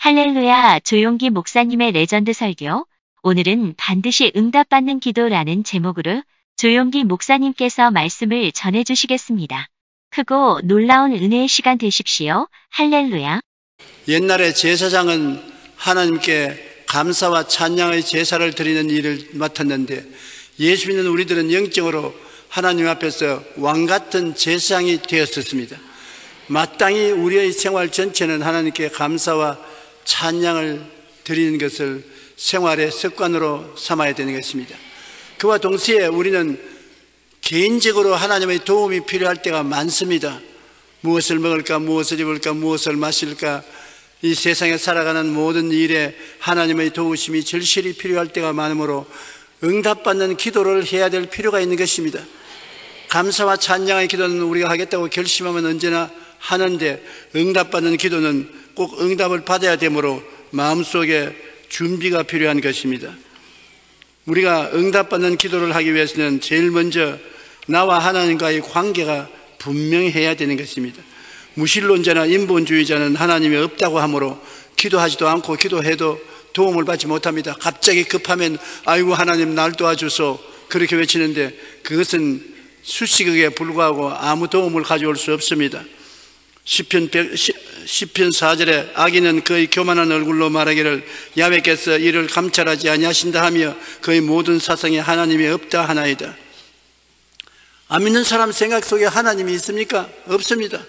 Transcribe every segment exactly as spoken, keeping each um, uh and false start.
할렐루야, 조용기 목사님의 레전드 설교. 오늘은 반드시 응답받는 기도라는 제목으로 조용기 목사님께서 말씀을 전해주시겠습니다. 크고 놀라운 은혜의 시간 되십시오. 할렐루야. 옛날에 제사장은 하나님께 감사와 찬양의 제사를 드리는 일을 맡았는데, 예수 믿는 우리들은 영적으로 하나님 앞에서 왕같은 제사장이 되었었습니다. 마땅히 우리의 생활 전체는 하나님께 감사와 찬양을 드리는 것을 생활의 습관으로 삼아야 되는 것입니다. 그와 동시에 우리는 개인적으로 하나님의 도움이 필요할 때가 많습니다. 무엇을 먹을까, 무엇을 입을까, 무엇을 마실까, 이 세상에 살아가는 모든 일에 하나님의 도우심이 절실히 필요할 때가 많으므로 응답받는 기도를 해야 될 필요가 있는 것입니다. 감사와 찬양의 기도는 우리가 하겠다고 결심하면 언제나 하는데, 응답받는 기도는 꼭 응답을 받아야 되므로 마음속에 준비가 필요한 것입니다. 우리가 응답받는 기도를 하기 위해서는 제일 먼저 나와 하나님과의 관계가 분명해야 되는 것입니다. 무신론자나 인본주의자는 하나님이 없다고 하므로 기도하지도 않고 기도해도 도움을 받지 못합니다. 갑자기 급하면 아이고 하나님 날 도와주소 그렇게 외치는데, 그것은 수식어에 불과하고 아무 도움을 가져올 수 없습니다. 시편 시편 사 절에 악인은 그의 교만한 얼굴로 말하기를 야훼께서 이를 감찰하지 아니하신다 하며 그의 모든 사상에 하나님이 없다 하나이다. 안 믿는 사람 생각 속에 하나님이 있습니까? 없습니다.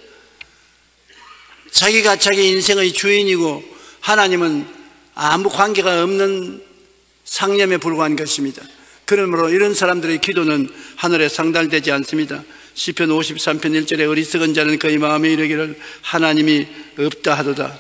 자기가 자기 인생의 주인이고 하나님은 아무 관계가 없는 상념에 불과한 것입니다. 그러므로 이런 사람들의 기도는 하늘에 상달되지 않습니다. 시편 오십삼 편 일 절에 어리석은 자는 그의 마음에 이르기를 하나님이 없다 하도다.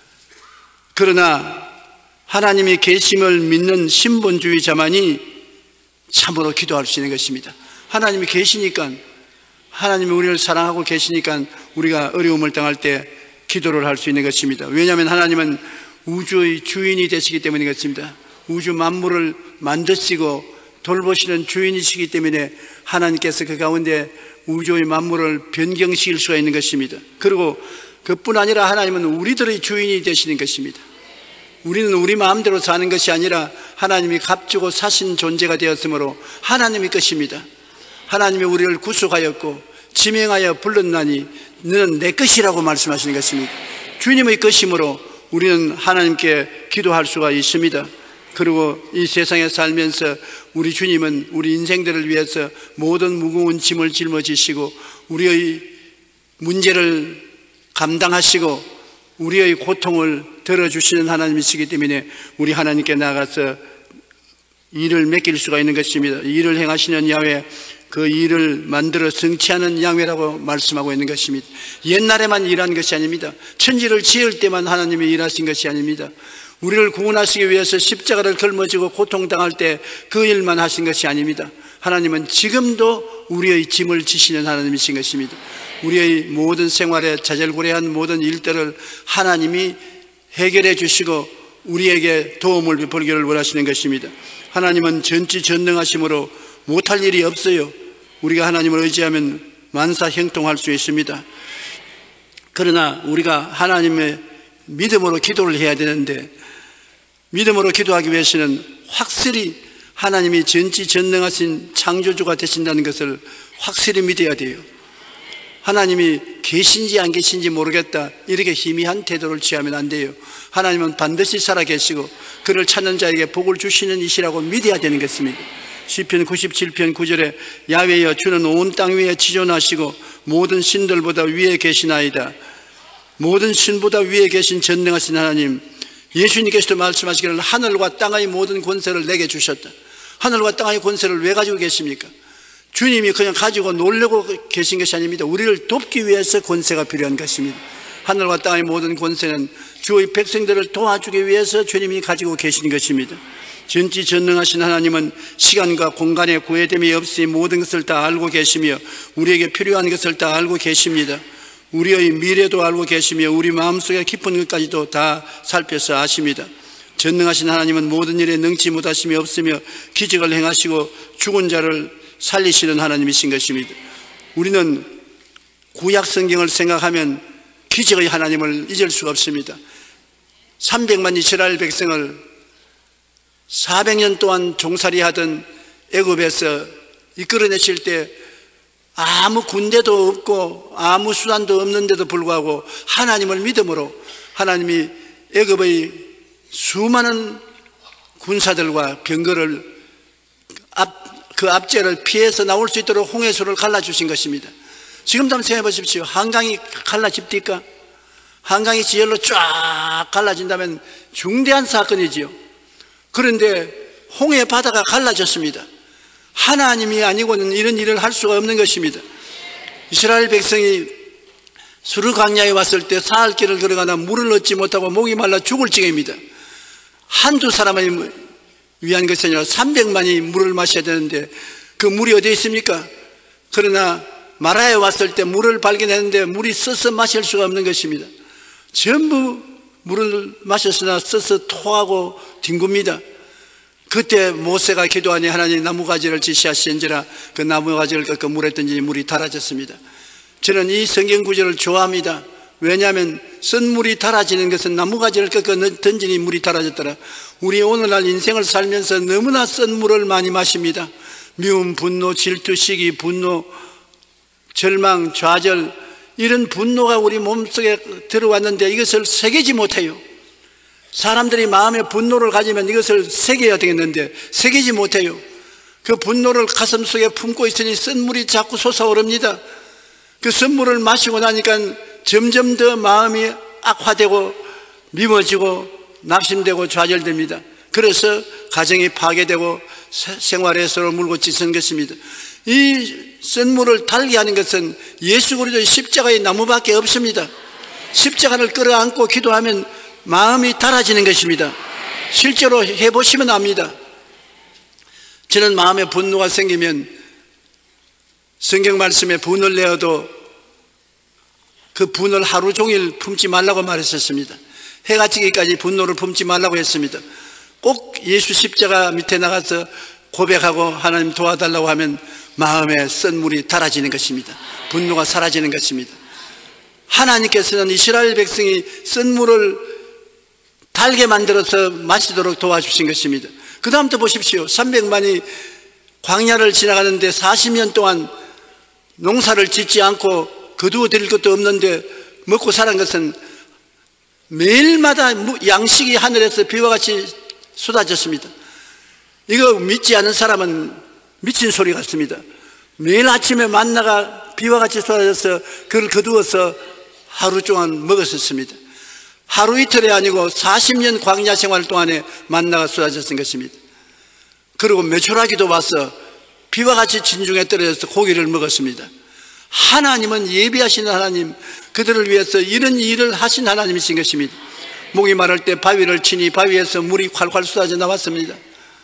그러나 하나님이 계심을 믿는 신본주의자만이 참으로 기도할 수 있는 것입니다. 하나님이 계시니까, 하나님이 우리를 사랑하고 계시니까 우리가 어려움을 당할 때 기도를 할 수 있는 것입니다. 왜냐하면 하나님은 우주의 주인이 되시기 때문인 것입니다. 우주 만물을 만드시고 돌보시는 주인이시기 때문에 하나님께서 그 가운데 우주의 만물을 변경시킬 수가 있는 것입니다. 그리고 그뿐 아니라 하나님은 우리들의 주인이 되시는 것입니다. 우리는 우리 마음대로 사는 것이 아니라 하나님이 값주고 사신 존재가 되었으므로 하나님의 것입니다. 하나님이 우리를 구속하였고 지명하여 불렀나니 너는 내 것이라고 말씀하시는 것입니다. 주님의 것이므로 우리는 하나님께 기도할 수가 있습니다. 그리고 이 세상에 살면서 우리 주님은 우리 인생들을 위해서 모든 무거운 짐을 짊어지시고 우리의 문제를 감당하시고 우리의 고통을 들어주시는 하나님이시기 때문에 우리 하나님께 나가서 일을 맡길 수가 있는 것입니다. 일을 행하시는 야훼, 그 일을 만들어 성취하는 야훼라고 말씀하고 있는 것입니다. 옛날에만 일한 것이 아닙니다. 천지를 지을 때만 하나님이 일하신 것이 아닙니다. 우리를 구원하시기 위해서 십자가를 걸머지고 고통당할 때 그 일만 하신 것이 아닙니다. 하나님은 지금도 우리의 짐을 지시는 하나님이신 것입니다. 우리의 모든 생활에 자잘구레한 모든 일들을 하나님이 해결해 주시고 우리에게 도움을 베풀기를 원하시는 것입니다. 하나님은 전지전능하심으로 못할 일이 없어요. 우리가 하나님을 의지하면 만사형통할 수 있습니다. 그러나 우리가 하나님의 믿음으로 기도를 해야 되는데, 믿음으로 기도하기 위해서는 확실히 하나님이 전지전능하신 창조주가 되신다는 것을 확실히 믿어야 돼요. 하나님이 계신지 안 계신지 모르겠다 이렇게 희미한 태도를 취하면 안 돼요. 하나님은 반드시 살아계시고 그를 찾는 자에게 복을 주시는 이시라고 믿어야 되는 것입니다. 시편 구십칠 편 구 절에 야훼여 주는 온 땅 위에 지존하시고 모든 신들보다 위에 계시나이다. 모든 신보다 위에 계신 전능하신 하나님, 예수님께서도 말씀하시기를 하늘과 땅의 모든 권세를 내게 주셨다. 하늘과 땅의 권세를 왜 가지고 계십니까? 주님이 그냥 가지고 놀려고 계신 것이 아닙니다. 우리를 돕기 위해서 권세가 필요한 것입니다. 하늘과 땅의 모든 권세는 주의 백성들을 도와주기 위해서 주님이 가지고 계신 것입니다. 전지전능하신 하나님은 시간과 공간에 구애됨이 없이 모든 것을 다 알고 계시며 우리에게 필요한 것을 다 알고 계십니다. 우리의 미래도 알고 계시며 우리 마음속의 깊은 것까지도 다 살펴서 아십니다. 전능하신 하나님은 모든 일에 능치 못하심이 없으며 기적을 행하시고 죽은 자를 살리시는 하나님이신 것입니다. 우리는 구약 성경을 생각하면 기적의 하나님을 잊을 수가 없습니다. 삼백만 이스라엘 백성을 사백 년 동안 종살이 하던 애굽에서 이끌어내실 때 아무 군대도 없고 아무 수단도 없는데도 불구하고 하나님을 믿음으로 하나님이 애굽의 수많은 군사들과 병거를 앞, 그 압제를 피해서 나올 수 있도록 홍해수를 갈라주신 것입니다. 지금도 한번 생각해 보십시오. 한강이 갈라집니까? 한강이 지열로 쫙 갈라진다면 중대한 사건이지요. 그런데 홍해 바다가 갈라졌습니다. 하나님이 아니고는 이런 일을 할 수가 없는 것입니다. 이스라엘 백성이 수르 광야에 왔을 때 사흘 길을 걸어가나 물을 얻지 못하고 목이 말라 죽을 지경입니다. 한두 사람이 위한 것이 아니라 삼백만이 물을 마셔야 되는데 그 물이 어디에 있습니까? 그러나 마라에 왔을 때 물을 발견했는데 물이 써서 마실 수가 없는 것입니다. 전부 물을 마셨으나 써서 토하고 뒹굽니다. 그때 모세가 기도하니 하나님 나무가지를 지시하신지라 그 나무가지를 꺾어 물에 던지니 물이 달아졌습니다. 저는 이 성경 구절을 좋아합니다. 왜냐하면 쓴물이 달아지는 것은 나무가지를 꺾어 던지니 물이 달아졌더라. 우리 오늘날 인생을 살면서 너무나 쓴 물을 많이 마십니다. 미움, 분노, 질투, 시기, 분노, 절망, 좌절, 이런 분노가 우리 몸속에 들어왔는데 이것을 새기지 못해요. 사람들이 마음에 분노를 가지면 이것을 새겨야 되겠는데 새기지 못해요. 그 분노를 가슴속에 품고 있으니 쓴물이 자꾸 솟아오릅니다. 그 쓴물을 마시고 나니까 점점 더 마음이 악화되고 미워지고 낙심되고 좌절됩니다. 그래서 가정이 파괴되고 생활에서 물고 찢은 것입니다. 이 쓴물을 달게 하는 것은 예수 그리스도의 십자가의 나무밖에 없습니다. 십자가를 끌어안고 기도하면 마음이 달아지는 것입니다. 실제로 해보시면 압니다. 저는 마음에 분노가 생기면 성경 말씀에 분을 내어도 그 분을 하루 종일 품지 말라고 말했었습니다. 해가 지기까지 분노를 품지 말라고 했습니다. 꼭 예수 십자가 밑에 나가서 고백하고 하나님 도와달라고 하면 마음에 쓴 물이 달아지는 것입니다. 분노가 사라지는 것입니다. 하나님께서는 이스라엘 백성이 쓴 물을 달게 만들어서 마시도록 도와주신 것입니다. 그 다음부터 보십시오. 삼백만이 광야를 지나가는데 사십 년 동안 농사를 짓지 않고 거두어 드릴 것도 없는데 먹고 사는 것은 매일마다 양식이 하늘에서 비와 같이 쏟아졌습니다. 이거 믿지 않은 사람은 미친 소리 같습니다. 매일 아침에 만나가 비와 같이 쏟아져서 그걸 거두어서 하루 동안 먹었었습니다. 하루 이틀이 아니고 사십 년 광야 생활 동안에 만나가 쏟아졌던 것입니다. 그리고 메추라기도 와서 비와 같이 진중에 떨어져서 고기를 먹었습니다. 하나님은 예비하신 하나님, 그들을 위해서 이런 일을 하신 하나님이신 것입니다. 목이 마를 때 바위를 치니 바위에서 물이 콸콸 쏟아져 나왔습니다.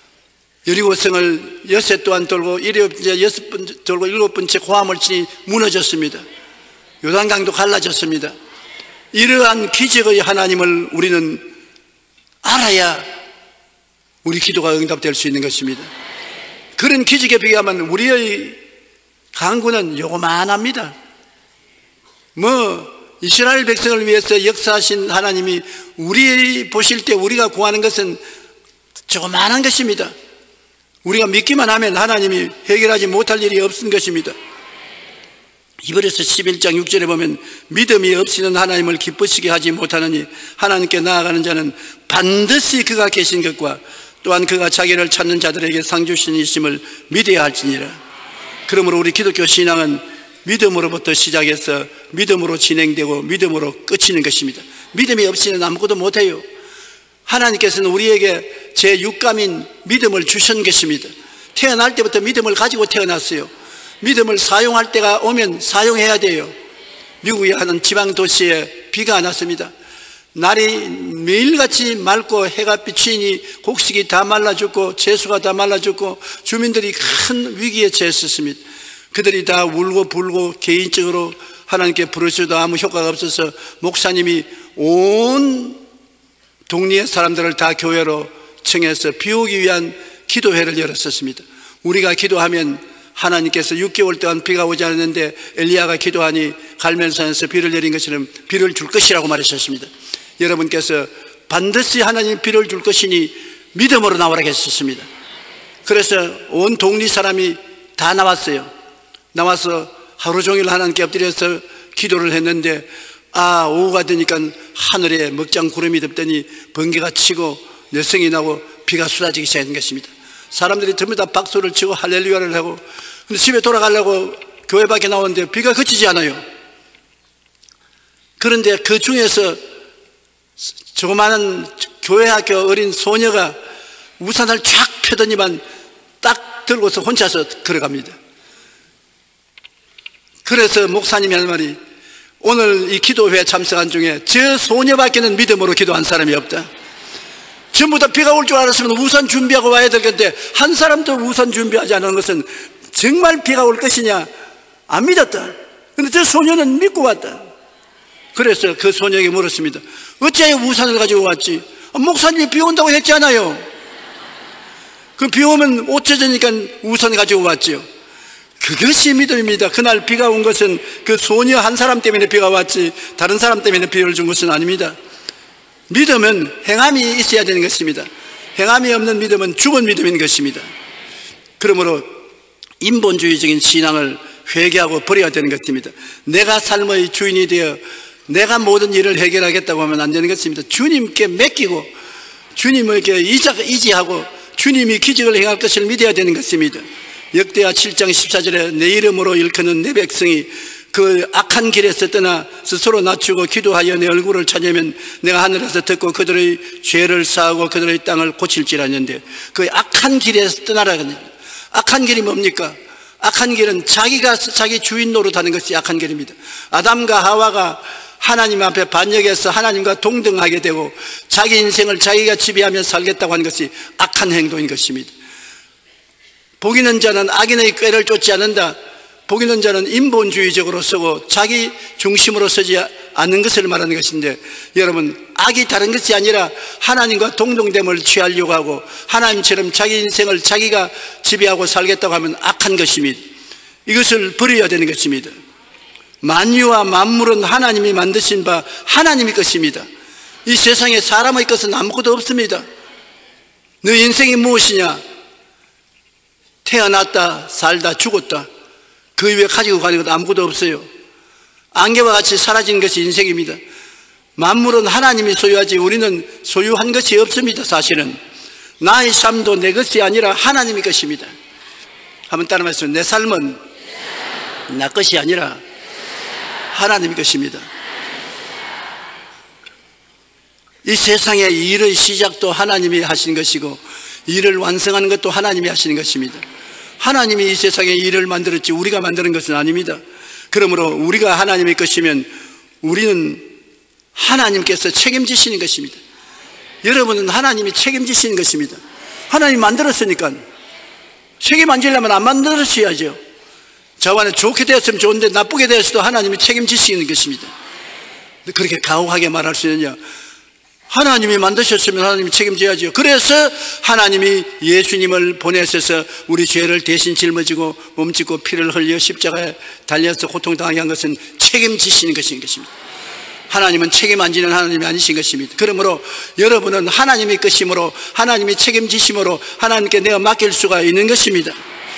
여리고성을 여섯 동안 돌고 일곱 번째 여섯 번 돌고 일곱 번째 고함을 치니 무너졌습니다. 요단강도 갈라졌습니다. 이러한 기적의 하나님을 우리는 알아야 우리 기도가 응답될 수 있는 것입니다. 그런 기적에 비하면 우리의 강구는 요만합니다. 뭐 이스라엘 백성을 위해서 역사하신 하나님이 우리 보실 때 우리가 구하는 것은 조그만한 것입니다. 우리가 믿기만 하면 하나님이 해결하지 못할 일이 없는 것입니다. 히브리서 십일 장 육 절에 보면 믿음이 없이는 하나님을 기쁘시게 하지 못하느니 하나님께 나아가는 자는 반드시 그가 계신 것과 또한 그가 자기를 찾는 자들에게 상 주시는 이심을 믿어야 할지니라. 그러므로 우리 기독교 신앙은 믿음으로부터 시작해서 믿음으로 진행되고 믿음으로 끝이는 것입니다. 믿음이 없이는 아무것도 못해요. 하나님께서는 우리에게 제육감인 믿음을 주신 것입니다. 태어날 때부터 믿음을 가지고 태어났어요. 믿음을 사용할 때가 오면 사용해야 돼요. 미국의 한 지방 도시에 비가 안 왔습니다. 날이 매일같이 맑고 해가 비치니 곡식이 다 말라 죽고 채소가 다 말라 죽고 주민들이 큰 위기에 처했었습니다. 그들이 다 울고 불고 개인적으로 하나님께 부르셔도 아무 효과가 없어서 목사님이 온 동리의 사람들을 다 교회로 청해서 비오기 위한 기도회를 열었었습니다. 우리가 기도하면 하나님께서 육 개월 동안 비가 오지 않았는데 엘리야가 기도하니 갈멜산에서 비를 내린 것처럼 비를 줄 것이라고 말하셨습니다. 여러분께서 반드시 하나님이 비를 줄 것이니 믿음으로 나오라 했었습니다. 그래서 온 동리 사람이 다 나왔어요. 나와서 하루 종일 하나님께 엎드려서 기도를 했는데, 아, 오후가 되니까 하늘에 먹장 구름이 덮더니 번개가 치고 내성이 나고 비가 쏟아지기 시작한 것입니다. 사람들이 전부 다 박수를 치고 할렐루야를 하고, 근데 집에 돌아가려고 교회 밖에 나오는데 비가 그치지 않아요. 그런데 그 중에서 조그마한 교회 학교 어린 소녀가 우산을 쫙 펴더니만 딱 들고서 혼자서 걸어갑니다. 그래서 목사님이 하는 말이, 오늘 이 기도회에 참석한 중에 저 소녀밖에는 믿음으로 기도한 사람이 없다. 전부 다 비가 올 줄 알았으면 우산 준비하고 와야 될 건데 한 사람도 우산 준비하지 않은 것은 정말 비가 올 것이냐 안 믿었다. 그런데 저 소녀는 믿고 왔다. 그래서 그 소녀에게 물었습니다. 어찌하여 우산을 가지고 왔지? 목사님이 비 온다고 했잖아요. 그 비 오면 옷 젖으니까 우산 가지고 왔지요. 그것이 믿음입니다. 그날 비가 온 것은 그 소녀 한 사람 때문에 비가 왔지 다른 사람 때문에 비를 준 것은 아닙니다. 믿음은 행함이 있어야 되는 것입니다. 행함이 없는 믿음은 죽은 믿음인 것입니다. 그러므로 인본주의적인 신앙을 회개하고 버려야 되는 것입니다. 내가 삶의 주인이 되어 내가 모든 일을 해결하겠다고 하면 안 되는 것입니다. 주님께 맡기고 주님에게 의지하고 주님이 기적을 행할 것을 믿어야 되는 것입니다. 역대하 칠 장 십사 절에 내 이름으로 일컫는 내 백성이 그 악한 길에서 떠나 스스로 낮추고 기도하여 내 얼굴을 찾으면 내가 하늘에서 듣고 그들의 죄를 사하고 그들의 땅을 고칠지라는데, 그 악한 길에서 떠나라. 악한 길이 뭡니까? 악한 길은 자기가 자기 주인 노릇하는 것이 악한 길입니다. 아담과 하와가 하나님 앞에 반역해서 하나님과 동등하게 되고 자기 인생을 자기가 지배하며 살겠다고 하는 것이 악한 행동인 것입니다. 복 있는 자는 악인의 꾀를 쫓지 않는다. 복 있는 자는 인본주의적으로 서고 자기 중심으로 서지 않는 것을 말하는 것인데, 여러분, 악이 다른 것이 아니라 하나님과 동등됨을 취하려고 하고 하나님처럼 자기 인생을 자기가 지배하고 살겠다고 하면 악한 것입니다. 이것을 버려야 되는 것입니다. 만유와 만물은 하나님이 만드신 바 하나님의 것입니다. 이 세상에 사람의 것은 아무것도 없습니다. 너 인생이 무엇이냐? 태어났다, 살다, 죽었다. 그 이외에 가지고 가는 것 아무것도 없어요. 안개와 같이 사라지는 것이 인생입니다. 만물은 하나님이 소유하지 우리는 소유한 것이 없습니다. 사실은 나의 삶도 내 것이 아니라 하나님의 것입니다. 한번 따라 말씀해. 내 삶은 나 것이 아니라 하나님의 것입니다. 이 세상의 일의 시작도 하나님이 하신 것이고 일을 완성하는 것도 하나님이 하시는 것입니다. 하나님이 이 세상에 일을 만들었지 우리가 만드는 것은 아닙니다. 그러므로 우리가 하나님의 것이면 우리는 하나님께서 책임지시는 것입니다. 여러분은 하나님이 책임지시는 것입니다. 하나님이 만들었으니까 책임 안 지려면 안 만들었어야죠. 저번에 좋게 되었으면 좋은데 나쁘게 되었어도 하나님이 책임지시는 것입니다. 그렇게 가혹하게 말할 수 있느냐? 하나님이 만드셨으면 하나님이 책임져야죠. 그래서 하나님이 예수님을 보내셔서 우리 죄를 대신 짊어지고 몸짓고 피를 흘려 십자가에 달려서 고통당하게 한 것은 책임지시는 것인 것입니다. 하나님은 책임 안 지는 하나님이 아니신 것입니다. 그러므로 여러분은 하나님의 것이므로 하나님이 책임지심으로 하나님께 내가 맡길 수가 있는 것입니다.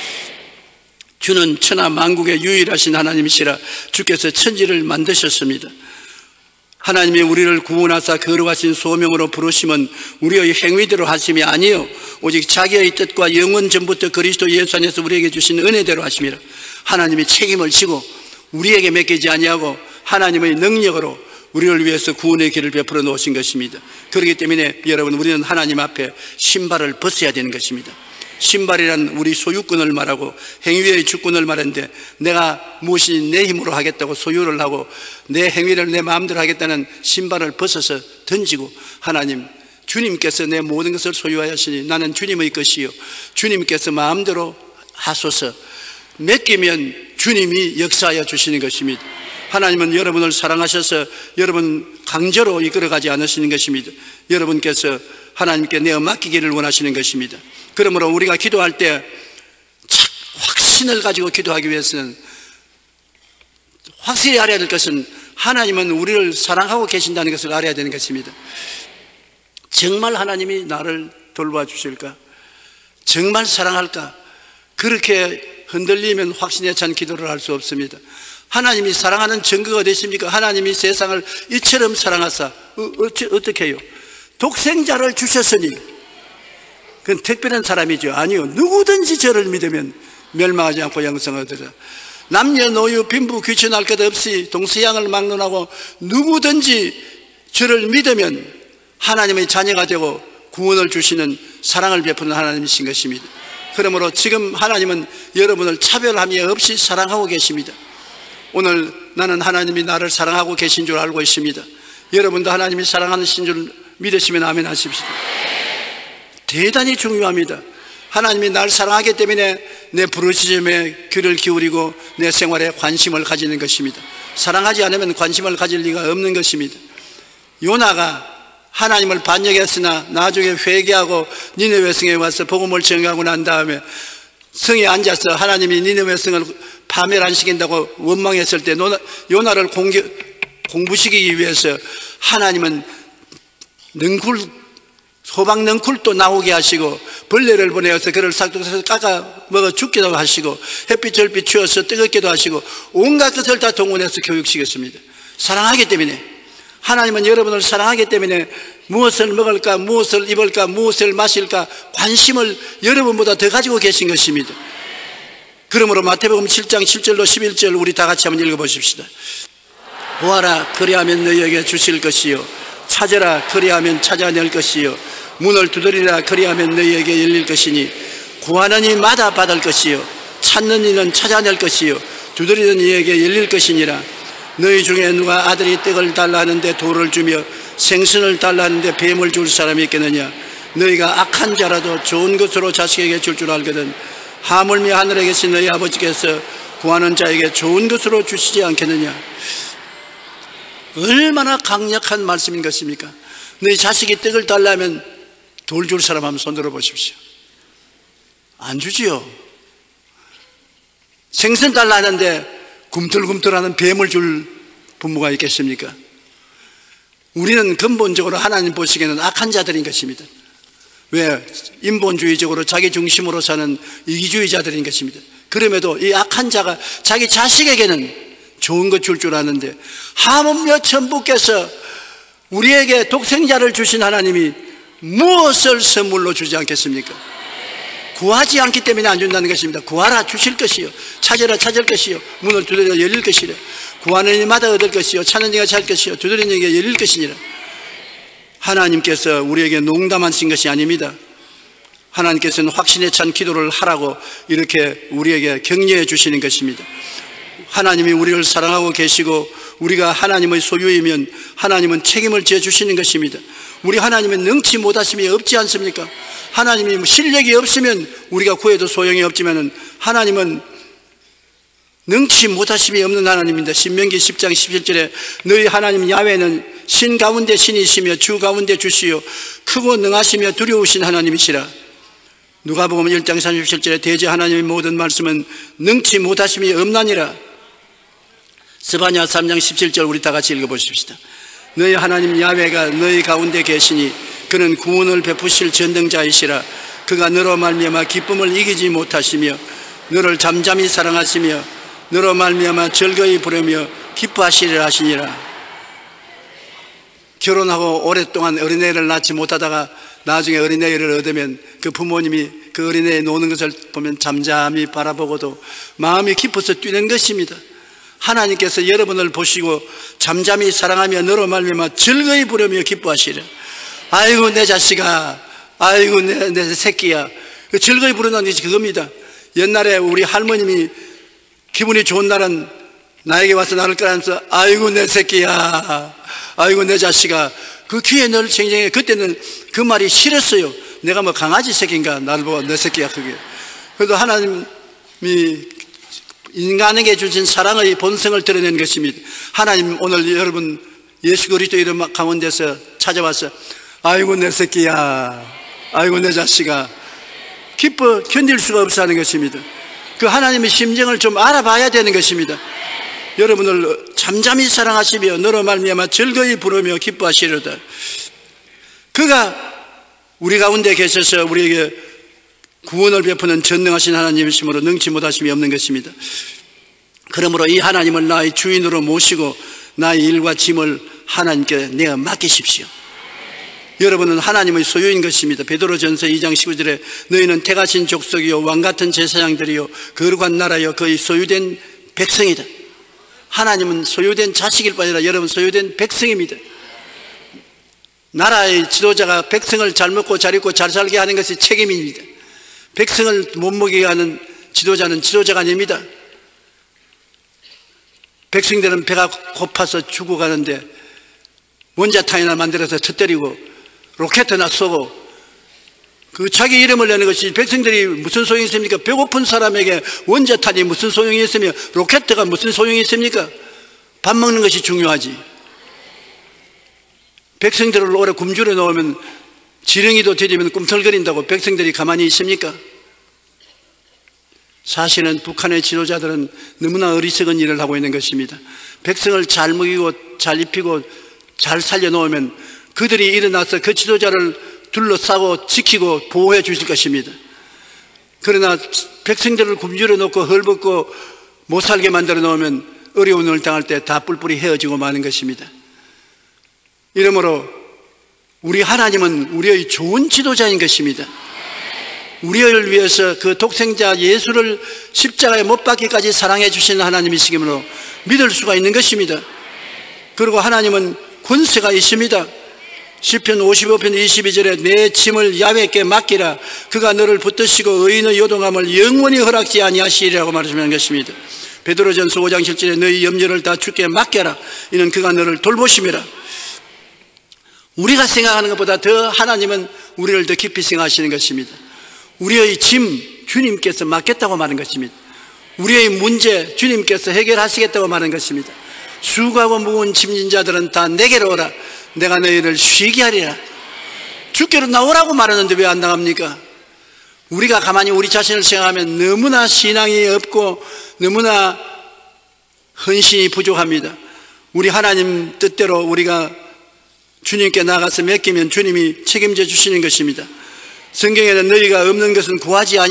주는 천하 만국의 유일하신 하나님이시라. 주께서 천지를 만드셨습니다. 하나님이 우리를 구원하사 거룩하신 소명으로 부르심은 우리의 행위대로 하심이 아니요 오직 자기의 뜻과 영원 전부터 그리스도 예수 안에서 우리에게 주신 은혜대로 하심이라. 하나님이 책임을 지고 우리에게 맡기지 아니하고 하나님의 능력으로 우리를 위해서 구원의 길을 베풀어 놓으신 것입니다. 그렇기 때문에 여러분, 우리는 하나님 앞에 신발을 벗어야 되는 것입니다. 신발이란 우리 소유권을 말하고 행위의 주권을 말하는데, 내가 무엇이 내 힘으로 하겠다고 소유를 하고 내 행위를 내 마음대로 하겠다는 신발을 벗어서 던지고, 하나님, 주님께서 내 모든 것을 소유하였으니 나는 주님의 것이요 주님께서 마음대로 하소서. 맡기면 주님이 역사하여 주시는 것입니다. 하나님은 여러분을 사랑하셔서 여러분 강제로 이끌어가지 않으시는 것입니다. 여러분께서 하나님께 내어 맡기기를 원하시는 것입니다. 그러므로 우리가 기도할 때 확신을 가지고 기도하기 위해서는, 확실히 알아야 될 것은 하나님은 우리를 사랑하고 계신다는 것을 알아야 되는 것입니다. 정말 하나님이 나를 돌봐 주실까? 정말 사랑할까? 그렇게 흔들리면 확신에 찬 기도를 할 수 없습니다. 하나님이 사랑하는 증거가 어디 있습니까? 하나님이 세상을 이처럼 사랑하사 어, 어, 어떻게 해요? 독생자를 주셨으니 그건 특별한 사람이죠. 아니요, 누구든지 저를 믿으면 멸망하지 않고 영생을 얻으리라. 남녀노유 빈부 귀천할 것 없이 동서양을 막론하고 누구든지 저를 믿으면 하나님의 자녀가 되고 구원을 주시는 사랑을 베푸는 하나님이신 것입니다. 그러므로 지금 하나님은 여러분을 차별함이 없이 사랑하고 계십니다. 오늘 나는 하나님이 나를 사랑하고 계신 줄 알고 있습니다. 여러분도 하나님이 사랑하신 줄 믿으시면 아멘 하십시오. 대단히 중요합니다. 하나님이 나를 사랑하기 때문에 내 부르짖음에 귀를 기울이고 내 생활에 관심을 가지는 것입니다. 사랑하지 않으면 관심을 가질 리가 없는 것입니다. 요나가 하나님을 반역했으나 나중에 회개하고 니느웨 성에 와서 복음을 전하고 난 다음에 성에 앉아서 하나님이 니느웨 성을 파멸 안 시킨다고 원망했을 때 요나를 공격, 공부시키기 위해서 하나님은 능굴, 호박 능굴도 나오게 하시고 벌레를 보내어서 그를 싹둑싹둑 깎아 먹어 죽기도 하시고 햇빛 절빛 추워서 뜨겁기도 하시고 온갖 것을 다 동원해서 교육시켰습니다. 사랑하기 때문에. 하나님은 여러분을 사랑하기 때문에 무엇을 먹을까, 무엇을 입을까, 무엇을 마실까 관심을 여러분보다 더 가지고 계신 것입니다. 그러므로 마태복음 칠 장 칠 절로 십일 절 우리 다 같이 한번 읽어보십시다. 보아라, 그리하면 너희에게 주실 것이요, 찾아라, 그리하면 찾아낼 것이요, 문을 두드리라, 그리하면 너희에게 열릴 것이니, 구하는 이 마다 받을 것이요, 찾는 이는 찾아낼 것이요, 두드리는 이에게 열릴 것이니라. 너희 중에 누가 아들이 떡을 달라 하는데 돌을 주며 생선을 달라 하는데 뱀을 줄 사람이 있겠느냐? 너희가 악한 자라도 좋은 것으로 자식에게 줄 줄 알거든 하물며 하늘에 계신 너희 아버지께서 구하는 자에게 좋은 것으로 주시지 않겠느냐? 얼마나 강력한 말씀인 것입니까? 너희 자식이 떡을 달라 하면 돌 줄 사람 한번 손 들어 보십시오. 안 주지요. 생선 달라 하는데 굼틀굼틀하는 뱀을 줄 부모가 있겠습니까? 우리는 근본적으로 하나님 보시기에는 악한 자들인 것입니다. 왜? 인본주의적으로 자기 중심으로 사는 이기주의자들인 것입니다. 그럼에도 이 악한 자가 자기 자식에게는 좋은 것 줄 줄 아는데 하물며 천부께서 우리에게 독생자를 주신 하나님이 무엇을 선물로 주지 않겠습니까? 구하지 않기 때문에 안 준다는 것입니다. 구하라, 주실 것이요, 찾으라, 찾을 것이요, 문을 두드리라, 열릴 것이라. 구하는 이마다 얻을 것이요, 찾는 이가 찾을 것이요, 두드리는 이에게 열릴 것이니라. 하나님께서 우리에게 농담하신 것이 아닙니다. 하나님께서는 확신에 찬 기도를 하라고 이렇게 우리에게 격려해 주시는 것입니다. 하나님이 우리를 사랑하고 계시고 우리가 하나님의 소유이면 하나님은 책임을 져 주시는 것입니다. 우리 하나님은 능치 못하심이 없지 않습니까? 하나님이 실력이 없으면 우리가 구해도 소용이 없지만 하나님은 능치 못하심이 없는 하나님입니다. 신명기 십 장 십칠 절에 너희 하나님 야훼는 신 가운데 신이시며 주 가운데 주시요 크고 능하시며 두려우신 하나님이시라. 누가복음 일 장 삼십칠 절에 대제 하나님의 모든 말씀은 능치 못하심이 없나니라. 스바냐 삼 장 십칠 절 우리 다 같이 읽어보십시다. 너희 하나님 야훼가 너희 가운데 계시니 그는 구원을 베푸실 전능자이시라. 그가 너로 말미암아 기쁨을 이기지 못하시며 너를 잠잠히 사랑하시며 너로 말미암아 즐거이 부르며 기뻐하시리라 하시니라. 결혼하고 오랫동안 어린애를 낳지 못하다가 나중에 어린애를 얻으면 그 부모님이 그 어린애 노는 것을 보면 잠잠히 바라보고도 마음이 기뻐서 뛰는 것입니다. 하나님께서 여러분을 보시고 잠잠히 사랑하며 너로 말미암아 즐거이 부르며 기뻐하시리라. 아이고 내 자식아, 아이고 내, 내 새끼야. 즐거이 부르는 것이 그겁니다. 옛날에 우리 할머님이 기분이 좋은 날은 나에게 와서 나를 끌어안아서 아이고 내 새끼야, 아이고 내 자식아. 그 귀에 늘 생생해. 그때는 그 말이 싫었어요. 내가 뭐 강아지 새끼인가 나를 보고 내 새끼야 그게. 그래도 하나님이 인간에게 주신 사랑의 본성을 드러낸 것입니다. 하나님 오늘 여러분 예수 그리스도 이름 가운데서 찾아와서 아이고 내 새끼야, 아이고 내 자식아 기뻐 견딜 수가 없어 하는 것입니다. 그 하나님의 심정을 좀 알아봐야 되는 것입니다. 여러분을 잠잠히 사랑하시며 너로 말미암아 즐거이 부르며 기뻐하시려다. 그가 우리 가운데 계셔서 우리에게 구원을 베푸는 전능하신 하나님이시므로 능치 못하심이 없는 것입니다. 그러므로 이 하나님을 나의 주인으로 모시고 나의 일과 짐을 하나님께 내어 맡기십시오. 여러분은 하나님의 소유인 것입니다. 베드로전서 이 장 십구 절에 너희는 택하신 족속이요 왕같은 제사장들이요 거룩한 나라요 그의 소유된 백성이다. 하나님은 소유된 자식일 뿐 아니라 여러분 소유된 백성입니다. 나라의 지도자가 백성을 잘 먹고 잘 입고 잘 살게 하는 것이 책임입니다. 백성을 못 먹이게 하는 지도자는 지도자가 아닙니다. 백성들은 배가 고파서 죽어가는데 원자탄이나 만들어서 터뜨리고 로켓이나 쏘고 그 자기 이름을 내는 것이 백성들이 무슨 소용이 있습니까? 배고픈 사람에게 원자탄이 무슨 소용이 있으며 로켓가 무슨 소용이 있습니까? 밥 먹는 것이 중요하지. 백성들을 오래 굶주려 놓으면 지렁이도 들이면 꿈틀거린다고 백성들이 가만히 있습니까? 사실은 북한의 지도자들은 너무나 어리석은 일을 하고 있는 것입니다. 백성을 잘 먹이고 잘 입히고 잘 살려놓으면 그들이 일어나서 그 지도자를 둘러싸고 지키고 보호해 주실 것입니다. 그러나 백성들을 굶주려 놓고 헐벗고 못 살게 만들어 놓으면 어려운 일을 당할 때 다 뿔뿔이 헤어지고 마는 것입니다. 이러므로 우리 하나님은 우리의 좋은 지도자인 것입니다. 우리를 위해서 그 독생자 예수를 십자가에 못 박기까지 사랑해 주시는 하나님이시기므로 믿을 수가 있는 것입니다. 그리고 하나님은 권세가 있습니다. 시편 오십오 편 이십이 절에 내 짐을 야훼께 맡기라 그가 너를 붙드시고 의인의 요동함을 영원히 허락지 아니하시리라고 말하시는 것입니다. 베드로전서 오 장 칠 절에 너희 염려를 다 주께 맡겨라 이는 그가 너를 돌보심이라. 우리가 생각하는 것보다 더 하나님은 우리를 더 깊이 생각하시는 것입니다. 우리의 짐 주님께서 맡겠다고 말하는 것입니다. 우리의 문제 주님께서 해결하시겠다고 말하는 것입니다. 수고하고 무거운 짐진 자들은 다 내게로 오라 내가 너희를 쉬게 하리라. 주께로 나오라고 말하는데 왜 안 나갑니까? 우리가 가만히 우리 자신을 생각하면 너무나 신앙이 없고 너무나 헌신이 부족합니다. 우리 하나님 뜻대로 우리가 주님께 나가서 맡기면 주님이 책임져 주시는 것입니다. 성경에는 너희가 없는 것은 구하지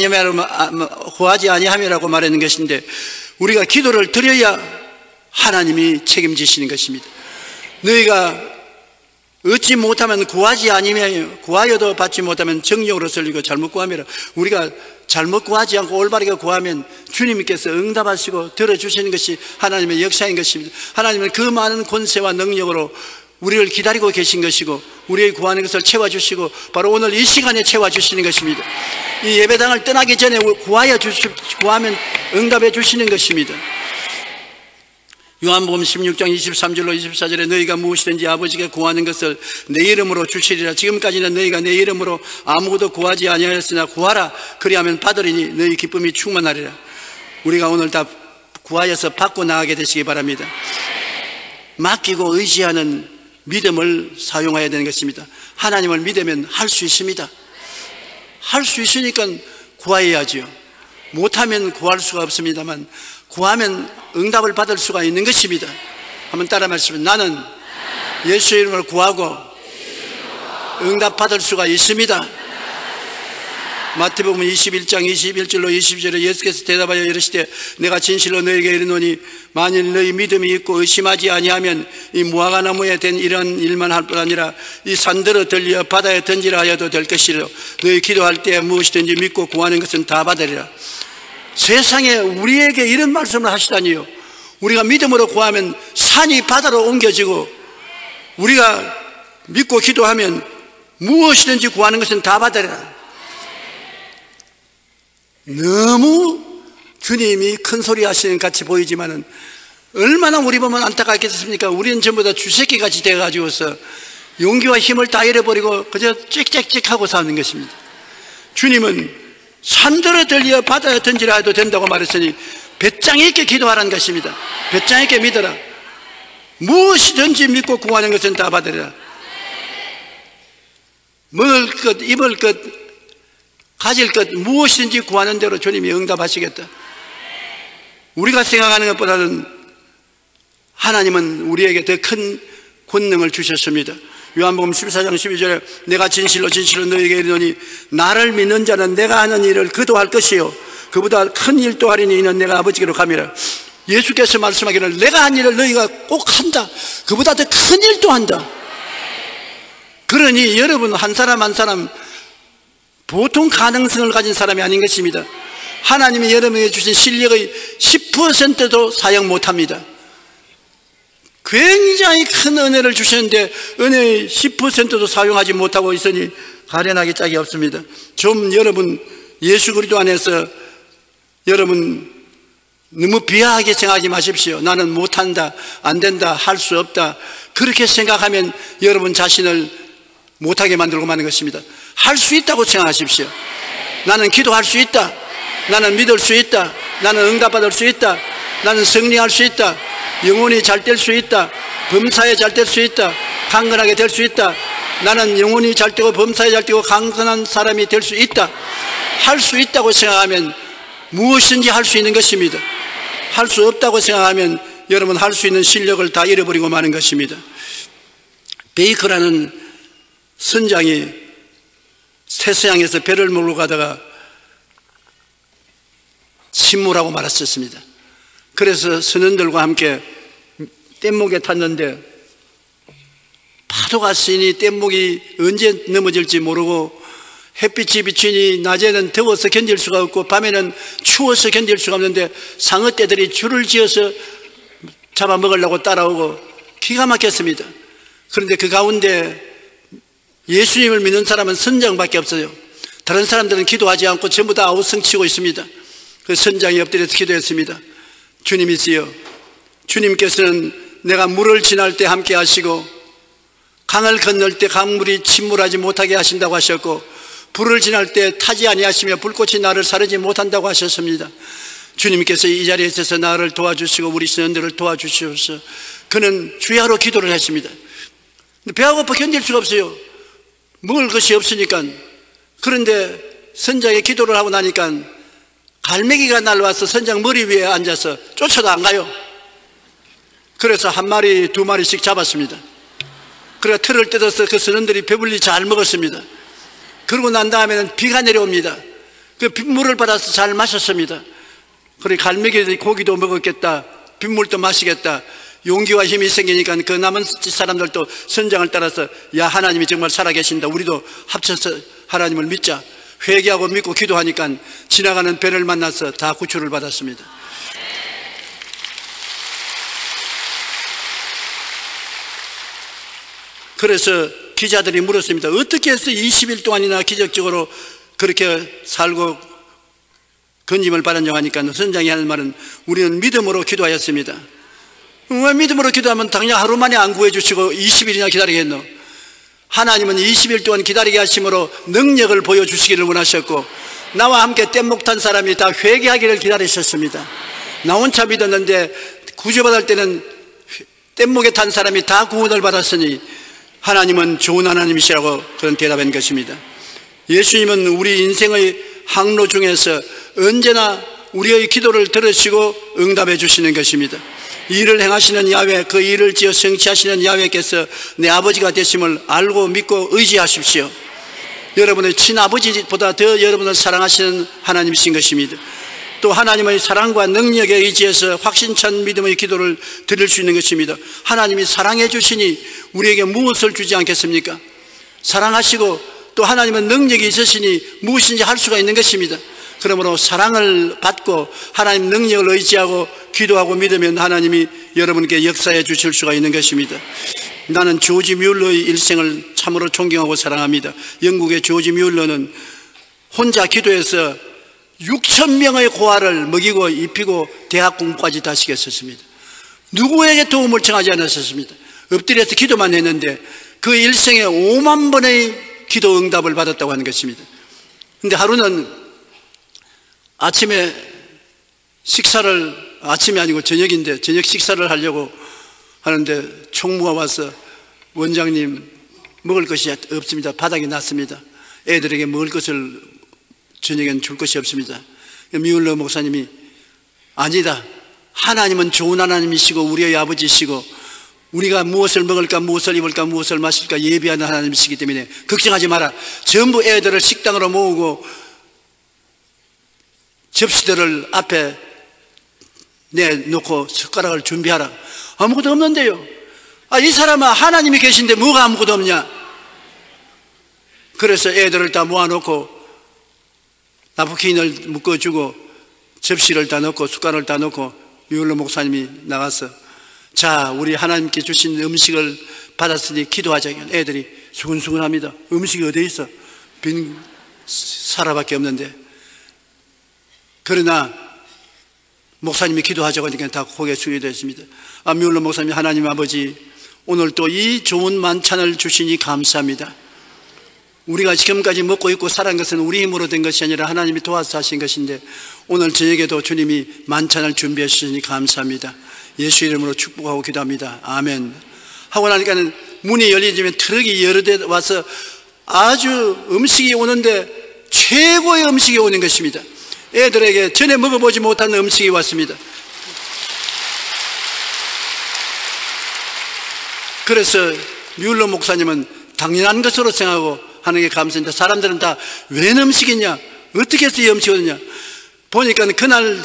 아니함이라고 말하는 것인데 우리가 기도를 드려야 하나님이 책임지시는 것입니다. 너희가 얻지 못하면 구하지 아니하며 구하여도 받지 못하면 정욕으로 설리고 잘못 구하면 우리가 잘못 구하지 않고 올바르게 구하면 주님께서 응답하시고 들어주시는 것이 하나님의 역사인 것입니다. 하나님은 그 많은 권세와 능력으로 우리를 기다리고 계신 것이고 우리의 구하는 것을 채워주시고 바로 오늘 이 시간에 채워주시는 것입니다. 이 예배당을 떠나기 전에 구하여 주시, 구하면 응답해 주시는 것입니다. 요한복음 십육 장 이십삼 절로 이십사 절에 너희가 무엇이든지 아버지께 구하는 것을 내 이름으로 주시리라. 지금까지는 너희가 내 이름으로 아무것도 구하지 아니하였으나 구하라 그리하면 받으리니 너희 기쁨이 충만하리라. 우리가 오늘 다 구하여서 받고 나가게 되시기 바랍니다. 맡기고 의지하는 믿음을 사용해야 되는 것입니다. 하나님을 믿으면 할 수 있습니다. 할 수 있으니까 구해야지요. 못하면 구할 수가 없습니다만 구하면 응답을 받을 수가 있는 것입니다. 한번 따라 말씀해. 나는 예수 이름으로 구하고 응답 받을 수가 있습니다. 마태복음 이십일 장 이십일 절로 이십 절에 예수께서 대답하여 이르시되 내가 진실로 너에게 이르노니 만일 너희 믿음이 있고 의심하지 아니하면 이 무화과나무에 된 이런 일만 할 뿐 아니라 이 산들어 들려 바다에 던지라 하여도 될 것이라. 너희 기도할 때 무엇이든지 믿고 구하는 것은 다 받으리라. 세상에 우리에게 이런 말씀을 하시다니요. 우리가 믿음으로 구하면 산이 바다로 옮겨지고 우리가 믿고 기도하면 무엇이든지 구하는 것은 다 받으리라. 너무 주님이 큰 소리 하시는 것 같이 보이지만은 얼마나 우리 보면 안타깝겠습니까? 우리는 전부 다 쥐새끼같이 돼가지고서 용기와 힘을 다 잃어버리고 그저 찍찍찍하고 사는 것입니다. 주님은 산들어 들려 바다에 던지라 해도 된다고 말했으니 배짱 있게 기도하라는 것입니다. 배짱 있게 믿어라. 무엇이든지 믿고 구하는 것은 다 받으리라. 먹을 것, 입을 것, 가질 것 무엇이든지 구하는 대로 주님이 응답하시겠다. 우리가 생각하는 것보다는 하나님은 우리에게 더 큰 권능을 주셨습니다. 요한복음 십사 장 십이 절에 내가 진실로 진실로 너희에게 이르노니 나를 믿는 자는 내가 하는 일을 그도 할 것이요 그보다 큰 일도 하리니 이는 내가 아버지께로 감이라. 예수께서 말씀하기를 내가 한 일을 너희가 꼭 한다. 그보다 더 큰 일도 한다. 그러니 여러분 한 사람 한 사람 보통 가능성을 가진 사람이 아닌 것입니다. 하나님이 여러분에게 주신 실력의 십 퍼센트도 사용 못합니다. 굉장히 큰 은혜를 주셨는데 은혜의 십 퍼센트도 사용하지 못하고 있으니 가련하기 짝이 없습니다. 좀 여러분 예수 그리스도 안에서 여러분 너무 비하하게 생각하지 마십시오. 나는 못한다, 안 된다, 할 수 없다. 그렇게 생각하면 여러분 자신을 못하게 만들고 마는 것입니다. 할 수 있다고 생각하십시오. 나는 기도할 수 있다. 나는 믿을 수 있다. 나는 응답받을 수 있다. 나는 승리할 수 있다. 영혼이 잘 될 수 있다. 범사에 잘 될 수 있다. 강건하게 될 수 있다. 나는 영혼이 잘 되고 범사에 잘 되고 강건한 사람이 될 수 있다. 할 수 있다고 생각하면 무엇인지 할 수 있는 것입니다. 할 수 없다고 생각하면 여러분 할 수 있는 실력을 다 잃어버리고 마는 것입니다. 베이커라는 선장이 태서양에서 배를 몰고 가다가 침몰하고 말았었습니다. 그래서 선원들과 함께 뗏목에 탔는데 파도가 세니 뗏목이 언제 넘어질지 모르고 햇빛이 비치니 낮에는 더워서 견딜 수가 없고 밤에는 추워서 견딜 수가 없는데 상어떼들이 줄을 지어서 잡아먹으려고 따라오고 기가 막혔습니다. 그런데 그 가운데 예수님을 믿는 사람은 선장밖에 없어요. 다른 사람들은 기도하지 않고 전부 다 아우성치고 있습니다. 그 선장이 엎드려서 기도했습니다. 주님이시여, 주님께서는 내가 물을 지날 때 함께 하시고 강을 건널 때 강물이 침몰하지 못하게 하신다고 하셨고 불을 지날 때 타지 아니하시며 불꽃이 나를 사르지 못한다고 하셨습니다. 주님께서 이 자리에 있어서 나를 도와주시고 우리 선원들을 도와주시옵소서. 그는 주야로 기도를 했습니다. 배가 고파 견딜 수가 없어요. 먹을 것이 없으니까. 그런데 선장이 기도를 하고 나니까 갈매기가 날라와서 선장 머리 위에 앉아서 쫓아도 안 가요. 그래서 한 마리 두 마리씩 잡았습니다. 그래서 틀을 뜯어서 그 선원들이 배불리 잘 먹었습니다. 그러고 난 다음에는 비가 내려옵니다. 그 빗물을 받아서 잘 마셨습니다. 그리고 갈매기들이 고기도 먹었겠다, 빗물도 마시겠다, 용기와 힘이 생기니까 그 남은 사람들도 선장을 따라서 야, 하나님이 정말 살아계신다, 우리도 합쳐서 하나님을 믿자, 회개하고 믿고 기도하니까 지나가는 배를 만나서 다 구출을 받았습니다. 그래서 기자들이 물었습니다. 어떻게 해서 이십 일 동안이나 기적적으로 그렇게 살고 건짐을 받았냐고 하니까 선장이 하는 말은 우리는 믿음으로 기도하였습니다. 왜 믿음으로 기도하면 당장 하루 만에 안 구해주시고 이십 일이나 기다리겠노? 하나님은 이십 일 동안 기다리게 하심으로 능력을 보여주시기를 원하셨고 나와 함께 뗏목 탄 사람이 다 회개하기를 기다리셨습니다. 나 혼자 믿었는데 구조받을 때는 뗏목에 탄 사람이 다 구원을 받았으니 하나님은 좋은 하나님이시라고 그런 대답한 것입니다. 예수님은 우리 인생의 항로 중에서 언제나 우리의 기도를 들으시고 응답해 주시는 것입니다. 이 일을 행하시는 야훼, 그 일을 지어 성취하시는 야훼께서 내 아버지가 되심을 알고 믿고 의지하십시오. 여러분의 친아버지보다 더 여러분을 사랑하시는 하나님이신 것입니다. 또 하나님의 사랑과 능력에 의지해서 확신찬 믿음의 기도를 드릴 수 있는 것입니다. 하나님이 사랑해 주시니 우리에게 무엇을 주지 않겠습니까? 사랑하시고 또 하나님은 능력이 있으시니 무엇인지 할 수가 있는 것입니다. 그러므로 사랑을 받고 하나님 능력을 의지하고 기도하고 믿으면 하나님이 여러분께 역사해 주실 수가 있는 것입니다. 나는 조지 뮬러의 일생을 참으로 존경하고 사랑합니다. 영국의 조지 뮬러는 혼자 기도해서 육천 명의 고아를 먹이고 입히고 대학 공부까지 다 시켰었습니다. 누구에게 도움을 청하지 않았었습니다. 엎드려서 기도만 했는데 그 일생에 오만 번의 기도 응답을 받았다고 하는 것입니다. 그런데 하루는 아침에 식사를, 아침이 아니고 저녁인데 저녁 식사를 하려고 하는데 총무가 와서 원장님 먹을 것이 없습니다. 바닥이 났습니다. 애들에게 먹을 것을 저녁엔 줄 것이 없습니다. 뮬러 목사님이 아니다, 하나님은 좋은 하나님이시고 우리의 아버지시고 우리가 무엇을 먹을까, 무엇을 입을까, 무엇을 마실까 예비하는 하나님이시기 때문에 걱정하지 마라. 전부 애들을 식당으로 모으고 접시들을 앞에 내놓고 숟가락을 준비하라. 아무것도 없는데요. 아, 이 사람아, 하나님이 계신데 뭐가 아무것도 없냐? 그래서 애들을 다 모아놓고 나프킨을 묶어주고 접시를 다 넣고 숟가락을 다 넣고 뮬러 목사님이 나가서 자, 우리 하나님께 주신 음식을 받았으니 기도하자. 애들이 수근수근합니다. 음식이 어디 있어? 빈 사라밖에 없는데. 그러나 목사님이 기도하자고 하니까 다 고개 숙이게 됐습니다. 아, 뮬러 목사님, 하나님 아버지, 오늘 또 이 좋은 만찬을 주시니 감사합니다. 우리가 지금까지 먹고 있고 살아간 것은 우리 힘으로 된 것이 아니라 하나님이 도와서 하신 것인데 오늘 저에게도 주님이 만찬을 준비해 주시니 감사합니다. 예수 이름으로 축복하고 기도합니다. 아멘. 하고 나니까는 문이 열리지면 트럭이 여러 대 와서 아주 음식이 오는데 최고의 음식이 오는 것입니다. 애들에게 전에 먹어보지 못한 음식이 왔습니다. 그래서 뮬러 목사님은 당연한 것으로 생각하고 하는 게 감사합니다. 사람들은 다 웬 음식이냐, 어떻게 해서 이 음식이 오느냐. 보니까 그날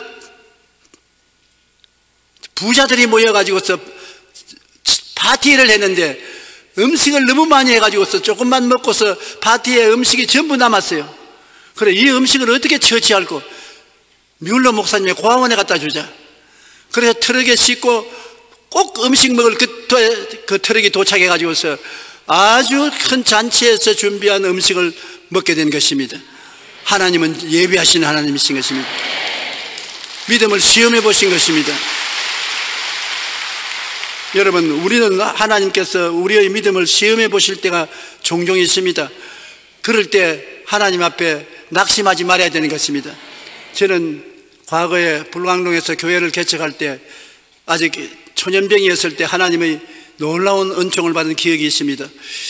부자들이 모여가지고서 파티를 했는데 음식을 너무 많이 해가지고서 조금만 먹고서 파티에 음식이 전부 남았어요. 그래, 이 음식을 어떻게 처치할까? 뮬러 목사님의 고아원에 갖다 주자. 그래서 트럭에 싣고 꼭 음식 먹을 그, 그 트럭이 도착해가지고서 아주 큰 잔치에서 준비한 음식을 먹게 된 것입니다. 하나님은 예비하신 하나님이신 것입니다. 믿음을 시험해 보신 것입니다. 여러분, 우리는 하나님께서 우리의 믿음을 시험해 보실 때가 종종 있습니다. 그럴 때 하나님 앞에 낙심하지 말아야 되는 것입니다. 저는 과거에 불광동에서 교회를 개척할 때 아직 초년병이었을 때 하나님의 놀라운 은총을 받은 기억이 있습니다.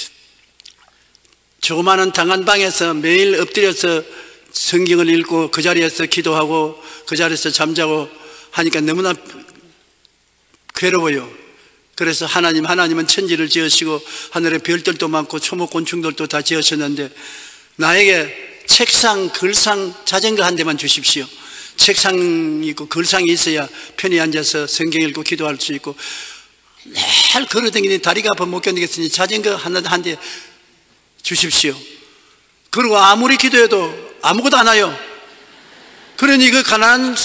조그마한 장안방에서 매일 엎드려서 성경을 읽고 그 자리에서 기도하고 그 자리에서 잠자고 하니까 너무나 괴로워요. 그래서 하나님, 하나님은 천지를 지으시고 하늘에 별들도 많고 초목곤충들도 다 지으셨는데 나에게 책상, 글상, 자전거 한 대만 주십시오. 책상이 있고 글상이 있어야 편히 앉아서 성경 읽고 기도할 수 있고 매일 걸어다니니 다리가 아파 못 견디겠으니 자전거 하나 한 대 주십시오. 그리고 아무리 기도해도 아무것도 안 와요. 그러니 그 가난한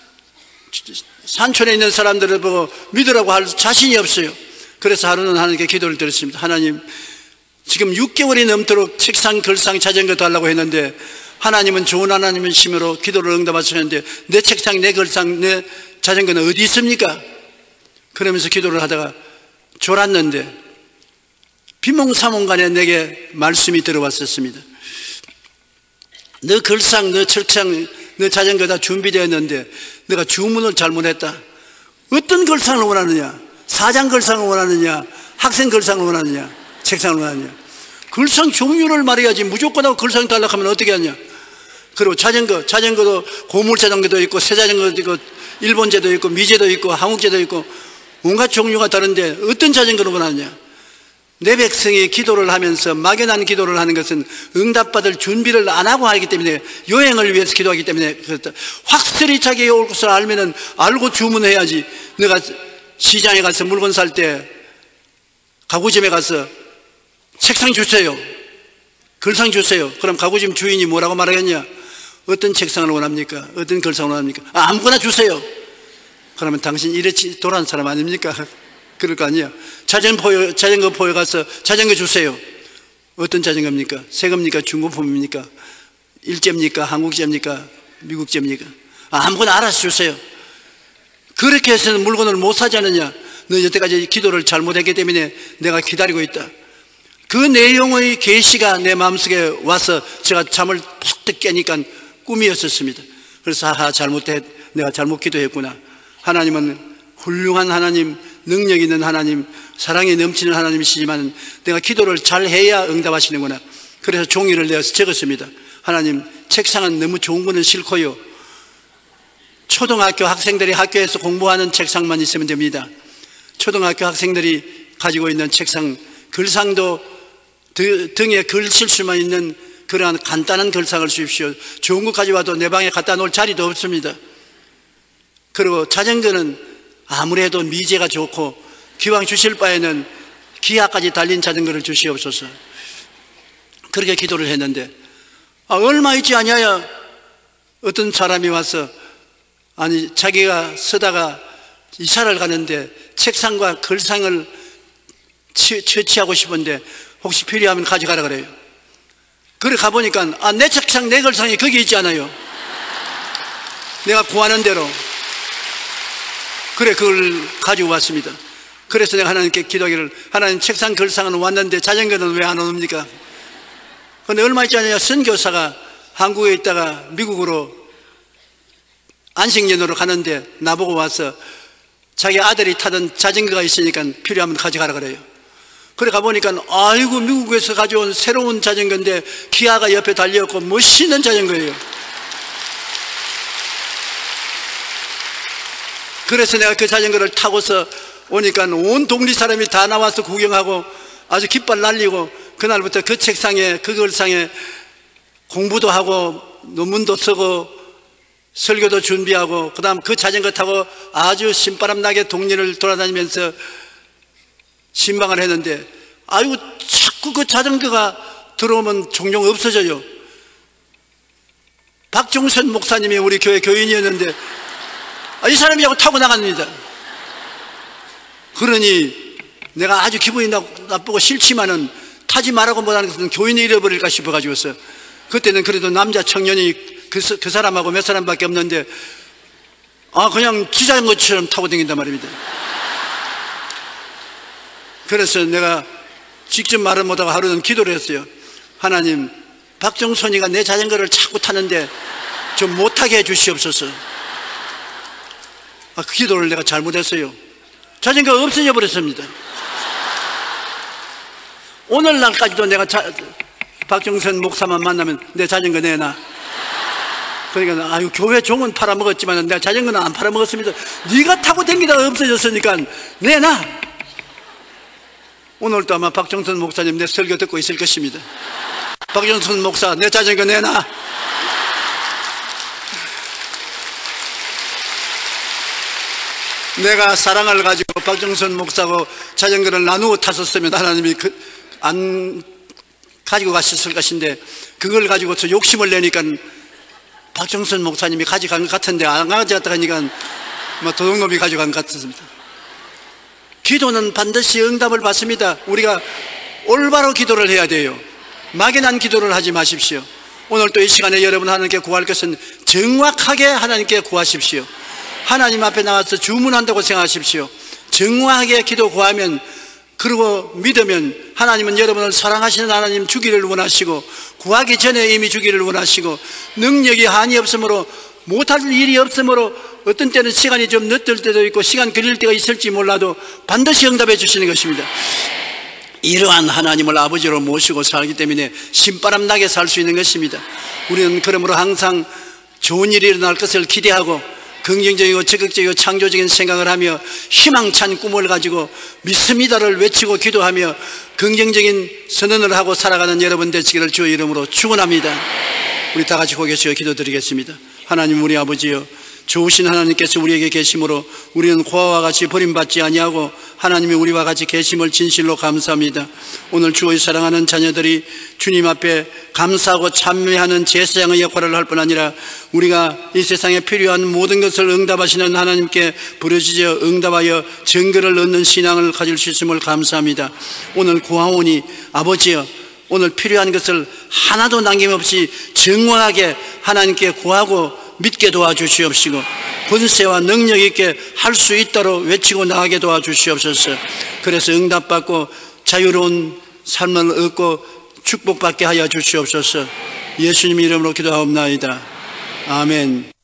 산촌에 있는 사람들을 보고 믿으라고 할 자신이 없어요. 그래서 하루는 하나님께 기도를 드렸습니다. 하나님, 지금 육 개월이 넘도록 책상, 글상, 자전거 달라고 했는데 하나님은 좋은 하나님이심으로 기도를 응답하셨는데 내 책상, 내 글상, 내 자전거는 어디 있습니까? 그러면서 기도를 하다가 졸았는데 비몽사몽간에 내게 말씀이 들어왔었습니다. 너 글상, 너 책상, 너 자전거 다 준비되었는데 내가 주문을 잘못했다. 어떤 글상을 원하느냐? 사장 글상을 원하느냐? 학생 글상을 원하느냐? 책상을 원하느냐? 글상 종류를 말해야지 무조건 하고 글상 달라고 하면 어떻게 하냐? 그리고 자전거, 자전거도 고물 자전거도 있고 새 자전거도 있고 일본제도 있고 미제도 있고 한국제도 있고 온갖 종류가 다른데 어떤 자전거를 원하느냐? 내 백성이 기도를 하면서 막연한 기도를 하는 것은 응답받을 준비를 안 하고 하기 때문에 여행을 위해서 기도하기 때문에 그렇다. 확실히 자기의 올 것을 알면은 알고 주문해야지. 내가 시장에 가서 물건 살 때 가구점에 가서 책상 주세요, 글상 주세요. 그럼 가구점 주인이 뭐라고 말하겠냐? 어떤 책상을 원합니까? 어떤 글상을 원합니까? 아, 아무거나 주세요. 그러면 당신 이렇게 돌아온 사람 아닙니까? 그럴 거 아니야. 자전거 포에, 자전거 포에 가서 자전거 주세요. 어떤 자전거입니까? 새 겁니까? 중고품입니까? 일제입니까? 한국제입니까? 미국제입니까? 아, 아무거나 알아서 주세요. 그렇게 해서는 물건을 못 사지 않느냐? 너 여태까지 기도를 잘못했기 때문에 내가 기다리고 있다. 그 내용의 계시가 내 마음속에 와서 제가 잠을 푹 깨니까 꿈이었었습니다. 그래서 하하, 잘못했, 내가 잘못 기도했구나. 하나님은 훌륭한 하나님, 능력 있는 하나님, 사랑이 넘치는 하나님이시지만 내가 기도를 잘 해야 응답하시는구나. 그래서 종이를 내어서 적었습니다. 하나님, 책상은 너무 좋은 거는 싫고요. 초등학교 학생들이 학교에서 공부하는 책상만 있으면 됩니다. 초등학교 학생들이 가지고 있는 책상 글상도 등에 글 쓸 수만 있는 그러한 간단한 글상을 주십시오. 좋은 거 가져와도 내 방에 갖다 놓을 자리도 없습니다. 그리고 자전거는 아무래도 미제가 좋고 기왕 주실 바에는 기아까지 달린 자전거를 주시옵소서. 그렇게 기도를 했는데 아, 얼마 있지 않냐야 어떤 사람이 와서 아니 자기가 쓰다가 이사를 가는데 책상과 글상을 처치하고 싶은데 혹시 필요하면 가져가라 그래요. 그래 가보니까 아, 내 책상 내 글상이 거기 있지 않아요. 내가 구하는 대로. 그래 그걸 가지고 왔습니다. 그래서 내가 하나님께 기도하기를 하나님 책상 글상은 왔는데 자전거는 왜 안 옵니까? 그런데 얼마 있지 않냐 선교사가 한국에 있다가 미국으로 안식년으로 가는데 나보고 와서 자기 아들이 타던 자전거가 있으니까 필요하면 가져가라 그래요. 그래 가보니까 아이고 미국에서 가져온 새로운 자전거인데 기아가 옆에 달려있고 멋있는 자전거예요. 그래서 내가 그 자전거를 타고서 오니까 온 동리 사람이 다 나와서 구경하고 아주 깃발 날리고 그날부터 그 책상에 그 글상에 공부도 하고 논문도 쓰고 설교도 준비하고 그 다음 그 자전거 타고 아주 신바람 나게 동리를 돌아다니면서 신방을 했는데 아이고 자꾸 그 자전거가 들어오면 종종 없어져요. 박종선 목사님이 우리 교회 교인이었는데 아, 이 사람이 자꾸 타고 나갑니다. 그러니 내가 아주 기분이 나쁘고 싫지만은 타지 말라고 못하는 것은 교인이 잃어버릴까 싶어가지고서 그때는 그래도 남자 청년이 그, 그 사람하고 몇 사람밖에 없는데 아 그냥 지자전거처럼 타고 다닌단 말입니다. 그래서 내가 직접 말을 못하고 하루는 기도를 했어요. 하나님 박정선이가 내 자전거를 자꾸 타는데 좀 못하게 해 주시옵소서. 아, 그 기도를 내가 잘못했어요. 자전거가 없어져 버렸습니다. 오늘날까지도 내가 자, 박정선 목사만 만나면 내 자전거 내놔. 그러니까 아유 교회 종은 팔아먹었지만 내가 자전거는 안 팔아먹었습니다. 네가 타고 다니다가 없어졌으니까 내놔. 오늘도 아마 박정선 목사님 내 설교 듣고 있을 것입니다. 박정선 목사 내 자전거 내놔. 내가 사랑을 가지고 박정선 목사하고 자전거를 나누어 탔었으면 하나님이 그, 안 가지고 가셨을 것인데 그걸 가지고서 욕심을 내니까 박정선 목사님이 가져간 것 같은데 안 가져갔다 하니까 뭐 도둑놈이 가져간 것 같습니다. 기도는 반드시 응답을 받습니다. 우리가 올바로 기도를 해야 돼요. 막연한 기도를 하지 마십시오. 오늘 또 이 시간에 여러분 하나님께 구할 것은 정확하게 하나님께 구하십시오. 하나님 앞에 나와서 주문한다고 생각하십시오. 정확하게 기도 구하면 그리고 믿으면 하나님은 여러분을 사랑하시는 하나님 주기를 원하시고 구하기 전에 이미 주기를 원하시고 능력이 한이 없으므로 못할 일이 없으므로 어떤 때는 시간이 좀 늦을 때도 있고 시간 걸릴 때가 있을지 몰라도 반드시 응답해 주시는 것입니다. 이러한 하나님을 아버지로 모시고 살기 때문에 신바람 나게 살 수 있는 것입니다. 우리는 그러므로 항상 좋은 일이 일어날 것을 기대하고 긍정적이고 적극적이고 창조적인 생각을 하며 희망찬 꿈을 가지고 믿습니다를 외치고 기도하며 긍정적인 선언을 하고 살아가는 여러분 되시기를 주의 이름으로 축원합니다. 우리 다 같이 고개 숙여 기도드리겠습니다. 하나님 우리 아버지여, 좋으신 하나님께서 우리에게 계심으로 우리는 고아와 같이 버림받지 아니하고 하나님이 우리와 같이 계심을 진실로 감사합니다. 오늘 주의 사랑하는 자녀들이 주님 앞에 감사하고 찬미하는 제사장의 역할을 할 뿐 아니라 우리가 이 세상에 필요한 모든 것을 응답하시는 하나님께 부르짖어 응답하여 증거를 얻는 신앙을 가질 수 있음을 감사합니다. 오늘 구하오니 아버지여, 오늘 필요한 것을 하나도 남김없이 정확하게 하나님께 구하고 믿게 도와주시옵시고 권세와 능력 있게 할 수 있도록 외치고 나가게 도와주시옵소서. 그래서 응답받고 자유로운 삶을 얻고 축복받게 하여 주시옵소서. 예수님 이름으로 기도하옵나이다. 아멘.